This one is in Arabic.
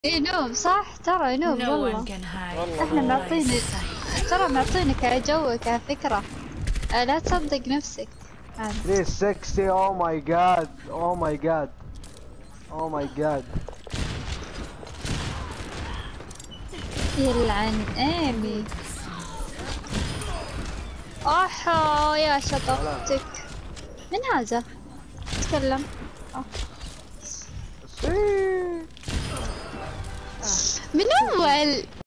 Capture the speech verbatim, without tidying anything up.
اي نوب صح، ترى نوب والله. احنا معطينك، ترى معطينك على جوك على فكرة. آه لا تصدق نفسك. ليه سكسي؟ او ماي جاد، او ماي جاد، او ماي جاد. يلعن ايمي. احا يا شطبتك. من هذا؟ تكلم. أوه. من اول